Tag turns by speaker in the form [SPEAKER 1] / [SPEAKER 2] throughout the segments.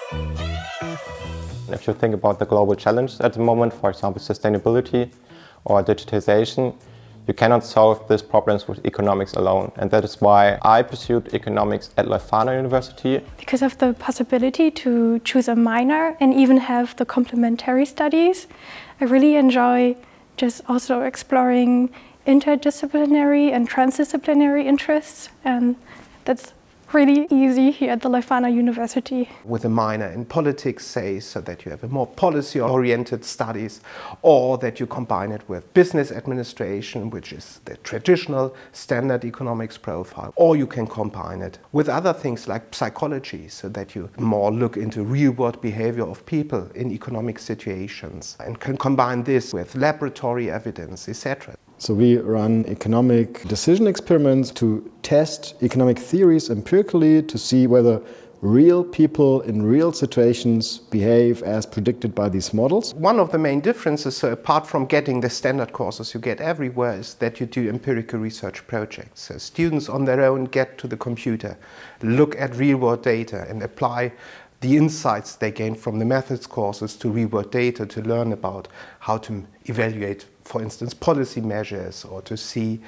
[SPEAKER 1] If you think about the global challenges at the moment, for example, sustainability or digitization, you cannot solve these problems with economics alone. And that is why I pursued economics at Leuphana University.
[SPEAKER 2] Because of the possibility to choose a minor and even have the complementary studies, I really enjoy just also exploring interdisciplinary and transdisciplinary interests, and that's really easy here at the Leuphana University.
[SPEAKER 3] With a minor in politics, say, so that you have a more policy-oriented studies, or that you combine it with business administration, which is the traditional standard economics profile, or you can combine it with other things like psychology, so that you more look into real-world behavior of people in economic situations, and can combine this with laboratory evidence, etc.
[SPEAKER 4] So we run economic decision experiments to test economic theories empirically to see whether real people in real situations behave as predicted by these models.
[SPEAKER 3] One of the main differences, so apart from getting the standard courses you get everywhere, is that you do empirical research projects. So students on their own get to the computer, look at real-world data and apply the insights they gain from the methods courses to real-world data to learn about how to evaluate, for instance, policy measures, or to see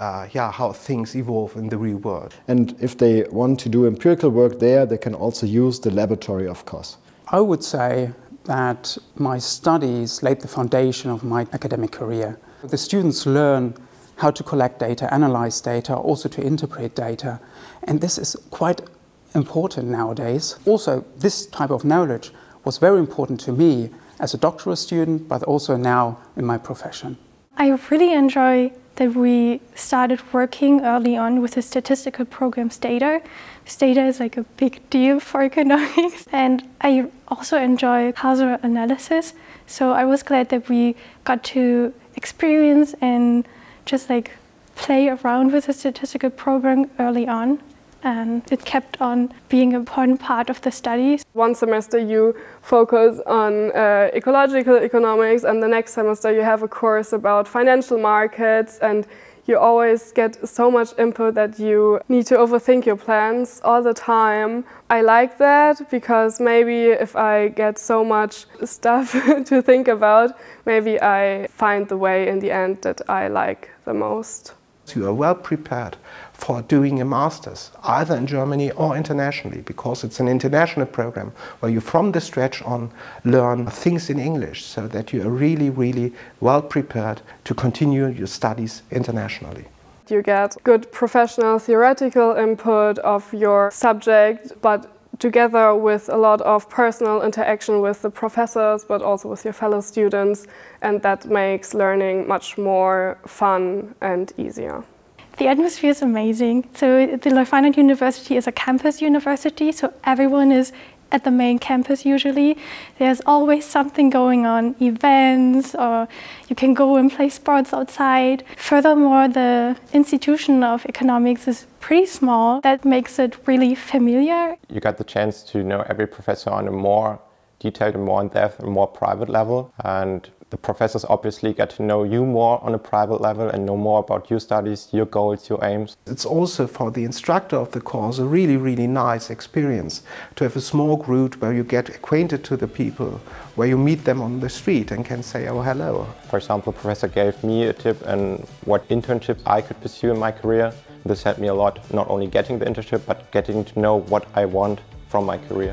[SPEAKER 3] how things evolve in the real world.
[SPEAKER 4] And if they want to do empirical work there, they can also use the laboratory, of course.
[SPEAKER 5] I would say that my studies laid the foundation of my academic career. The students learn how to collect data, analyze data, also to interpret data, and this is quite important nowadays. Also, this type of knowledge was very important to me as a doctoral student, but also now in my profession.
[SPEAKER 2] I really enjoy that we started working early on with the statistical program's data. This data is like a big deal for economics. And I also enjoy causal analysis. So I was glad that we got to experience and just like play around with the statistical program early on. And it kept on being an important part of the studies.
[SPEAKER 6] One semester you focus on ecological economics, and the next semester you have a course about financial markets, and you always get so much input that you need to overthink your plans all the time. I like that because maybe if I get so much stuff to think about, maybe I find the way in the end that I like the most.
[SPEAKER 3] You are well prepared for doing a master's, either in Germany or internationally, because it's an international program where you from the stretch on learn things in English, so that you are really, really well prepared to continue your studies internationally.
[SPEAKER 6] You get good professional theoretical input of your subject, but together with a lot of personal interaction with the professors, but also with your fellow students, and that makes learning much more fun and easier.
[SPEAKER 2] The atmosphere is amazing. So the Leuphana University is a campus university, so everyone is at the main campus usually. There's always something going on, events, or you can go and play sports outside. Furthermore, the institution of economics is pretty small. That makes it really familiar.
[SPEAKER 1] You got the chance to know every professor on a more detailed and more in-depth and more private level. And the professors obviously get to know you more on a private level and know more about your studies, your goals, your aims.
[SPEAKER 3] It's also for the instructor of the course a really, really nice experience to have a small group where you get acquainted to the people, where you meet them on the street and can say, oh, hello.
[SPEAKER 1] For example, the professor gave me a tip on what internships I could pursue in my career. This helped me a lot, not only getting the internship, but getting to know what I want from my career.